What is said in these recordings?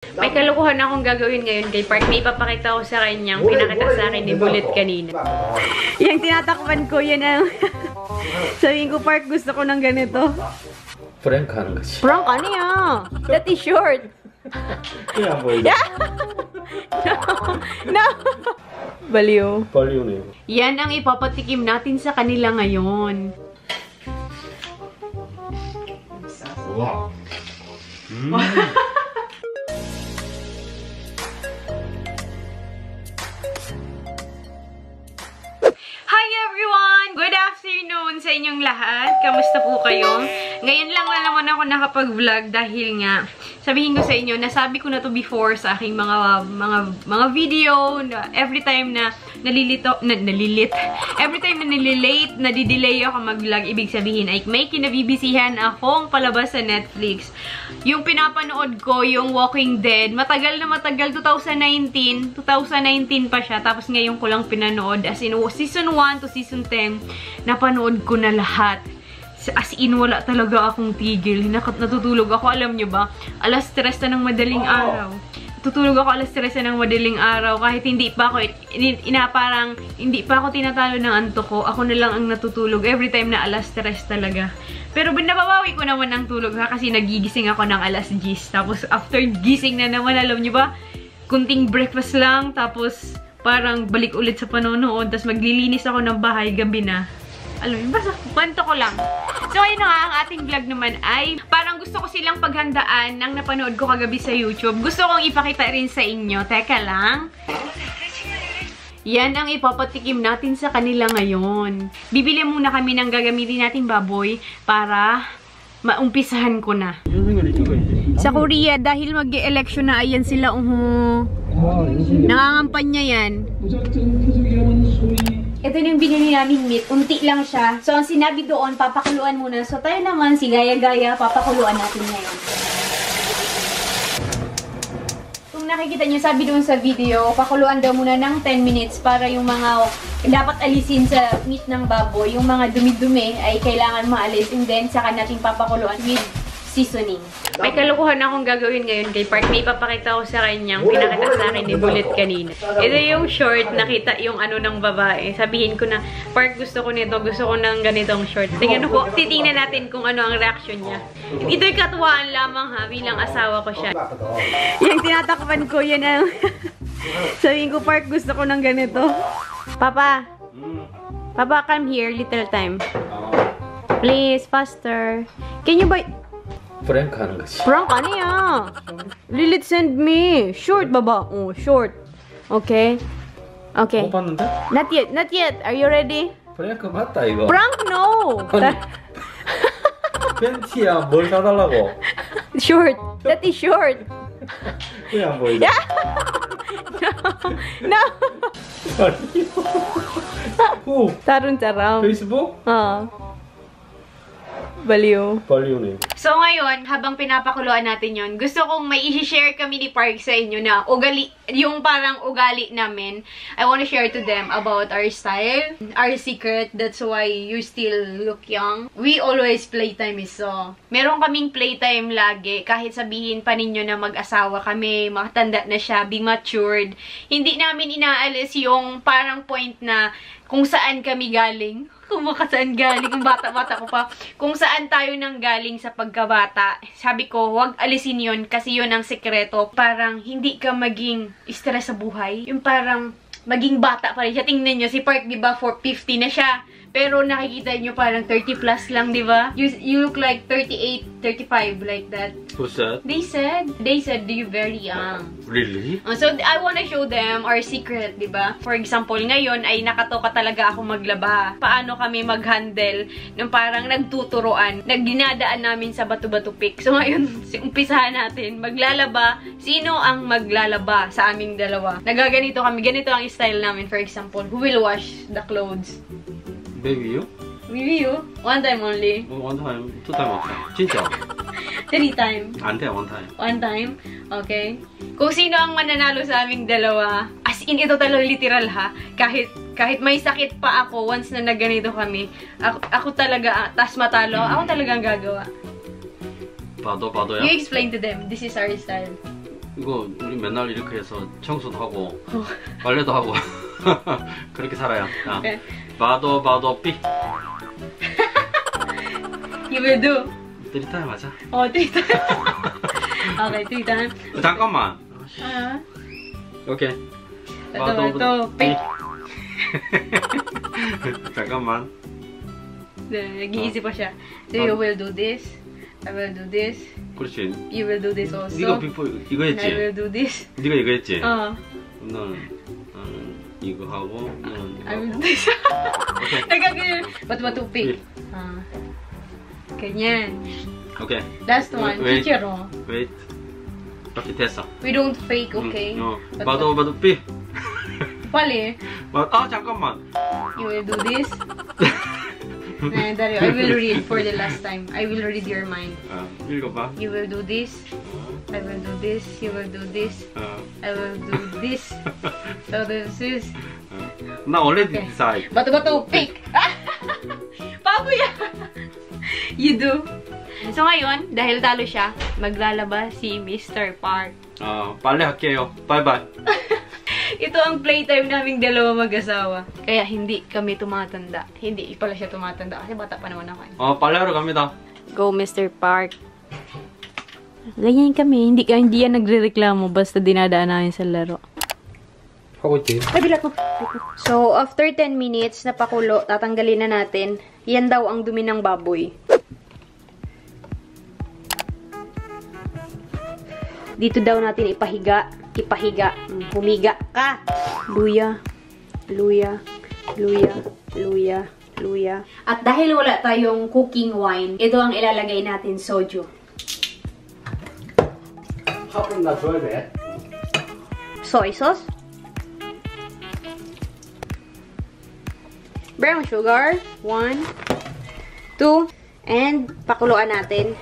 May kalokohan akong gagawin ngayon kay Park. May ipapakita ko sa kanyang pinakita sa akin ni Bullet kanina. Yung tinatakpan ko, yan ang... Sabihin ko, Park, gusto ko ng ganito. Prank ha는 거지. Prank ano yan? That is short. 그게 안 보이네. No! Baliw. Baliw. Yan ang ipapatikim natin sa kanila ngayon. Wow. Hi everyone! Good afternoon sa inyong lahat. Kamusta po kayo? Ngayon lang na naman ako nakapag-vlog dahil nga sabihin ko sa inyo, nasabi ko na to before sa aking mga video na every time na every time na nililate, nadidelay ako mag-vlog, ibig sabihin ay may kinabibisihan akong palabas sa Netflix. Yung pinapanood ko, yung Walking Dead, matagal na matagal, 2019 pa siya, tapos ngayon ko lang pinanood, as in season 1 to season 10, napanood ko na lahat. As in, wala talaga akong tigil. Natutulog ako, alam nyo ba? Alas 3 na ng madaling araw. Tutulog ako alas 3 na ng madaling araw. Kahit hindi pa ako, parang hindi pa ako tinatalo ng antok ko. Ako na lang ang natutulog. Every time na alas 3 talaga. Pero nababawi ko naman ng tulog ha. Kasi nagigising ako ng alas 10. Tapos after gising na naman, alam nyo ba? Kunting breakfast lang. Tapos parang balik ulit sa panonood. Tapos maglilinis ako ng bahay gabi na. Alam mo, basta kwento ko lang. So, ayun nga, ang ating vlog naman ay parang gusto ko silang paghandaan ng napanood ko kagabi sa YouTube. Gusto kong ipakita rin sa inyo. Teka lang. Yan ang ipapatikim natin sa kanila ngayon. Bibili muna kami ng gagamitin nating baboy para maumpisahan ko na. Sa Korea, dahil mag-e-election na, ayan sila. Nangangampanya yan. Ito yung binili namin meat. Unti lang siya. So, ang sinabi doon, papakuluan muna. So, tayo naman, si Gaya-Gaya, papakuluan natin ngayon. Kung nakikita nyo, sabi doon sa video, pakuluan daw muna ng 10 minutes para yung mga dapat alisin sa meat ng baboy. Yung mga dumi-dumi ay kailangan maalis. And then, saka natin papakuluan with seasoning. May kalokohan akong gagawin ngayon kay Park. May ipapakita ko sa kanyang pinakita sa akin ni Bullet kanina. Ito yung short, nakita yung ano ng babae. Sabihin ko na, Park, gusto ko nito, gusto ko ng ganitong short. Tingnan ko, titingnan natin kung ano ang reaction niya. Ito'y katuwaan lamang ha, bilang asawa ko siya. Yung tinatakpan ko, yan ang... Sabihin ko, Park, gusto ko ng ganito. Papa, Papa, come here, little time. Please, faster. Can you buy... Prank ha는 거지. Prank ano yan? Lilith send me. Short baba. Oh, short. Okay. Okay. 못 봤는데? Not yet. Not yet. Are you ready? Prank 맞다 이거. Prank no. 팬티야 뭘 사달라고? Short. That is short. 그게 안 보이네. No. 후. Tarun-tarang. 페이스북? Baliw. Baliw. So ngayon, habang pinapakuluan natin yon, gusto kong may i-share kami ni Park sa inyo na ugali, yung parang ugali namin. I want to share to them about our style, our secret. That's why you still look young. We always playtime is so. Meron kaming playtime lagi. Kahit sabihin pa ninyo na mag-asawa kami, matanda na siya, be matured. Hindi namin inaalis yung parang point na kung saan kami galing. Kung saan galing, kung bata-bata ko pa, kung saan tayo nang galing sa pagkabata. Sabi ko, huwag alisin yon kasi yon ang sekreto. Parang hindi ka maging stress sa buhay. Yung parang maging bata pa rin siya. Tingnan nyo, si Park, di ba, 50 na siya. Pero nakikita nyo parang 30 plus lang, di ba? You look like 38, 35, like that. Who's that? They said you're very young. Really? So, I wanna show them our secret, di ba? For example, ngayon ay nakatoka talaga ako maglaba. Paano kami mag-handle nung parang nagtuturoan, nagdinadaan namin sa Bato-Bato Peak. So, ngayon, umpisahan natin. Maglalaba. Sino ang maglalaba sa aming dalawa? Nagaganito kami. Ganito ang style namin. For example, who will wash the clothes? Baby you? Maybe you. One time only. One time, two time okay. 진짜? 3 times. 안 돼, one time. One time? Okay. Kung sino ang mananalo sa aming dalawa, as in, ito talaga literal ha. Kahit may sakit pa ako, once na nagganito kami, ako talaga, tas matalo, ako talagang gagawa. 봐도 ya? You explain to them, this is our style. 이거 우리 맨날 이렇게 해서 청소도 하고 빨래도 하고 그렇게 살아요. 자, Okay. 바도 삐. You will do. 드리타야 맞아. Oh, 3 times. Okay, 3 times. 잠깐만. 오케이. ito, 삐. 잠깐만. Nag-iisip pa siya. So you will do this. I will do this. 그렇지. You will do this also. 네가 비포 이거 I 했지? will do this. 네가 이거 했지? Oh, 너는 이거 하고 너는 이거 I will do 하고. this. 오케이. Nagagano. Bato-bato, pi. Ganyan. 오케이. Last one. Wait. Chichiro. Wait. 이렇게 됐어. We don't fake, okay? 바도 삐. Pali. 잠깐만. You will do this. Dario, I will read for the last time. I will read your mind. 읽어봐. You will do this. I will do this. You will do this. I will do this. So this is... 나 already Okay. decide. Bato-bato, pick! Pabuya! You do. So ngayon, dahil talo siya, maglalaba si Mr. Park. 빨래 할게요. 바이바이. Ito ang playtime naming dalawa mag-asawa. Kaya hindi kami tumatanda. Hindi pala siya tumatanda kasi bata pa naman ako. 빨래하러 갑니다. Go, Mr. Park. Ganyan kami. Hindi yan nagre-reklamo basta dinadaan namin sa laro. 하고 있지. Ay, bilat mo. So, after 10 minutes na pakulo, tatanggalin na natin. Yan daw ang dumi ng baboy. Dito daw natin ipahiga. Humiga ka. Luya. Luya. Luya. Luya. Luya. At dahil wala tayong cooking wine, ito ang ilalagay natin soju. 화분 놔줘야 돼. Soy sauce. Brown sugar. 1, 2, and pakuluan natin.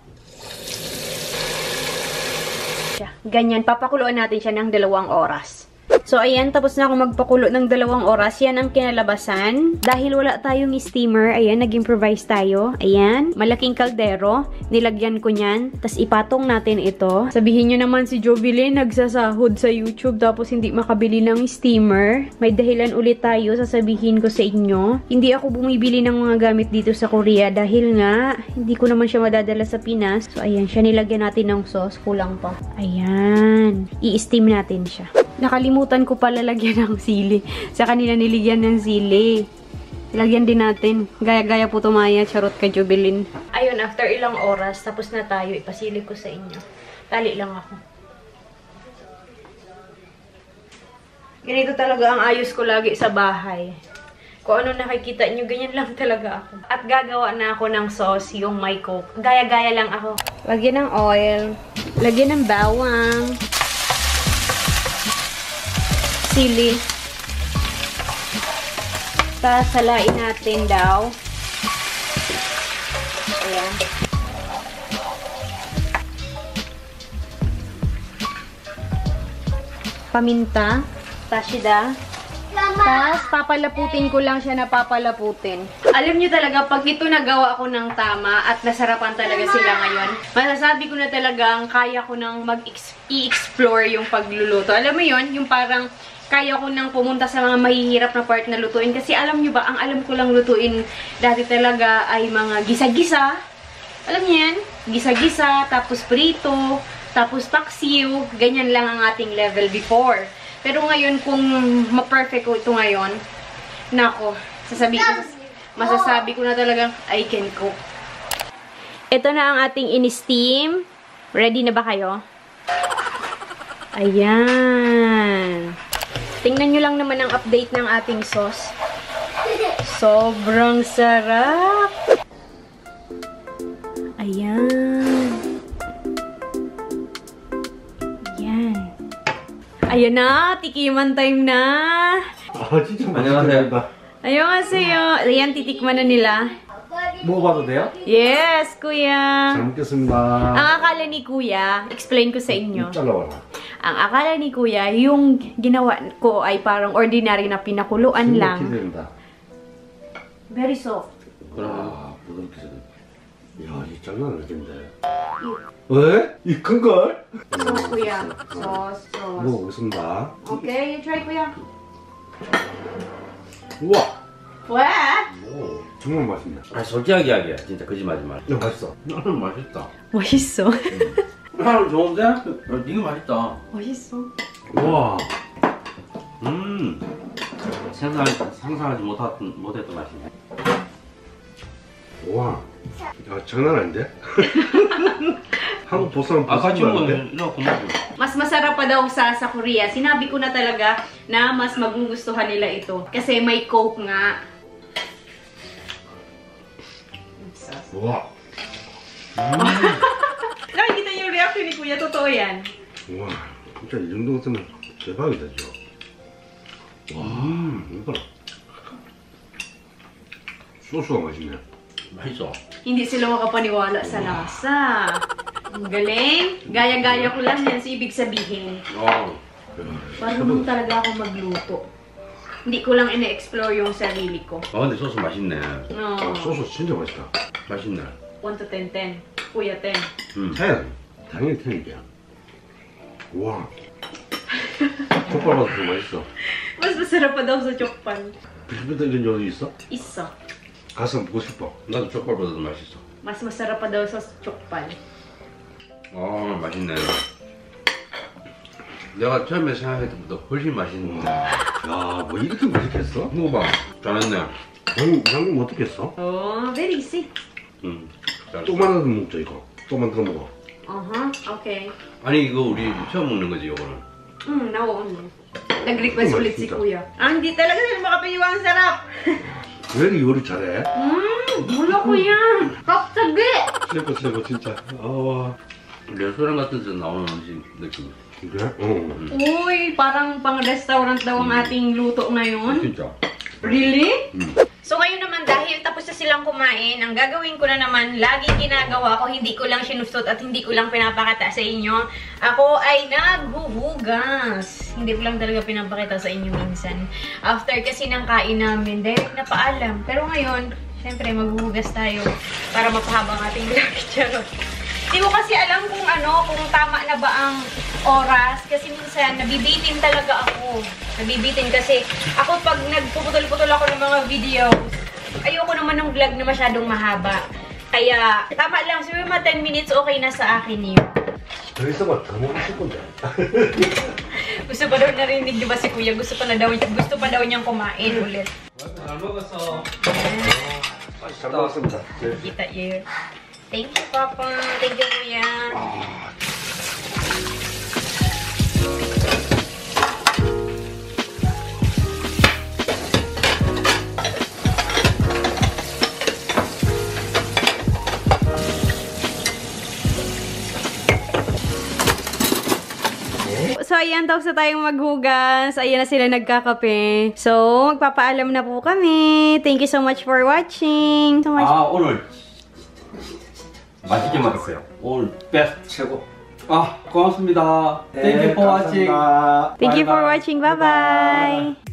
Ganyan, papakuluan natin siya ng 2 oras. So, ayan, tapos na ako magpakulo ng 2 oras. Yan ang kinalabasan. Dahil wala tayong steamer, ayan, nag-improvise tayo. Ayan, malaking kaldero. Nilagyan ko niyan. Tapos ipatong natin ito. Sabihin nyo naman si Jovelyn, nagsasahod sa YouTube tapos hindi makabili ng steamer. May dahilan ulit tayo, sasabihin ko sa inyo. Hindi ako bumibili ng mga gamit dito sa Korea dahil nga, hindi ko naman siya madadala sa Pinas. So, ayan, siya nilagyan natin ng sauce. Kulang pa. Ayan. I-steam natin siya. Nakalimutan ko pala lagyan ng sili. Sa kanila niligyan ng sili. Lagyan din natin. Gaya-gaya po tumaya. Charot ka, Jovelyn. Ayun, after ilang oras, tapos na tayo. Ipasili ko sa inyo. Tali lang ako. Ganito talaga ang ayos ko lagi sa bahay. Kung ano nakikita nyo, ganyan lang talaga ako. At gagawa na ako ng sauce, yung may coke. Gaya-gaya lang ako. Lagyan ng oil. Lagyan ng bawang. Sili. Sasalain natin daw. Ayan. Paminta. Tashida. Tapos, papalaputin ko lang siya na papalaputin. Alam niyo talaga, pag ito nagawa ko ng tama at nasarapan talaga sila ngayon, masasabi ko na talagang kaya ko nang mag-i-explore yung pagluluto. Alam mo yon, yung parang kaya ko nang pumunta sa mga mahihirap na part na lutuin. Kasi alam nyo ba, ang alam ko lang lutuin dati talaga ay mga gisa-gisa. Alam niyo yan? Gisa-gisa, tapos prito, tapos paksiw. Ganyan lang ang ating level before. Pero ngayon, kung ma-perfect ko ito ngayon, nako, masasabi ko na talagang I can cook. Ito na ang ating in-steam. Ready na ba kayo? Ayan. Tingnan nyo lang naman ang update ng ating sauce. Sobrang sarap! Ayan. Ayan. Ayan na! Tikiman time na! 진짜 맛있겠다. Annyeonghaseyo! Ayan, titikman na nila. 먹어봐도 돼요? Yes, kuya! 잘 먹겠습니다. Ang akala ni kuya, explain ko sa inyo. 잘라봐라. Ang akala ni kuya, yung ginawa ko ay parang ordinary na pinakuluan lang. 된다. Very soft. 그러면 부드럽게 좀. 야, 이 장난 아니던데. 왜? 이 큰 걸? Sauce, kuya. Sauce. 먹어보겠습니다. Okay, you try, kuya. 우와. 왜? 오, 정말 맛있네. 아, 솔직하게 이야기해. 진짜 거짓말하지 마. 야, 맛있어. 나는 맛있다. 맛있어. 나는 좋은데? 이거 맛있다. 맛있어. 우와. 상상하지 못했던 맛이네. 우와. 야, 장난 아닌데? 한국 보쌈 아까 보쌈 친구 나는데? 이거 고마워. Mas masarap pa daw sa Korea. Sinabi ko na talaga na mas magugustuhan nila ito. Kasi may Coke nga. 우와. Nakikita yung reaction ni Kuya. Totoo yan. 우와. 진짜 이 정도 쓰면 대박이다, 저. 와, 이거 봐라. 소스가 맛있네. 맛있어. Hindi sila makapaniwala sa lasa. Ang galing. Gaya-gaya ko lang yan. So, ibig sabihin, marunong talaga ako magluto. Hindi ko lang ina-explore yung sarili ko. 근데 소스 맛있네. 아, 소스 진짜 맛있다. 맛있네. 1 to 10, 10. Kuya, 10. 10. 당연히 10이야. 우와. 족발보다 더 맛있어. Mas masarap pa daw sa chokpan. 비슷비슷한 게 어디 있어? Isa. 가서 먹고 싶어. 나도 족발보다 더 맛있어. Mas masarap pa daw sa chokpan. 맛있네. 내가 처음에 생각했던 것보다 훨씬 맛있는데. 야, 뭐 이렇게 맛있겠어? 먹어봐. 잘했네. 양념 어떻게 했어? Oh, very easy. 잘했어. 또 만들어 먹자, 이거. 또 만들어 먹어. Okay. 아니 이거 우리 처음 먹는 거지 이거는. Naon. Nag-request Oh, ulit si masita. Kuya. Hindi talaga sila makapiliwa. Ang sarap. 왜 이렇게 요리 잘해? Wala Kuya. Kapsabi. 최고, 진짜. 와. 레스토랑 같은 데서 나오는 음식 느낌. 그래? 응. Uy, parang pang-restaurant daw ang ating luto ngayon. 진짜. Really? So ngayon naman dahil tapos na silang kumain, ang gagawin ko na naman, laging ginagawa ko, hindi ko lang sinustot at hindi ko lang pinapakita sa inyo. Ako ay naghuhugas. Hindi ko lang talaga pinapakita sa inyo minsan. After kasi ng kain namin, direct na paalam. Pero ngayon, syempre maghuhugas tayo para mapahabang ating vlog. Charot. Hindi ko kasi alam kung kung tama na ba ang oras. Kasi minsan, nabibitin talaga ako. Nabibitin kasi ako pag nagpuputol-putol ako ng mga videos, ayoko naman ng vlog na masyadong mahaba. Kaya, tama lang. Siguro mga 10 minutes, okay na sa akin yun. 더 있어봐, 더 먹고 싶은데. Gusto pa daw narinig, di ba si Kuya? Gusto pa daw niyang kumain ulit. 잘 먹었어. 잘 먹었습니다. Kita yun. Thank you, Papa. Thank you, Kuya. So, ayan, tapos na tayong maghugas. Ayan na sila nagkakape. So, magpapaalam na po kami. Thank you so much for watching. 오늘 맛있게 먹었어요. 오늘 베스트 최고. 고맙습니다. Thank you for watching. Thank you for watching. Bye-bye.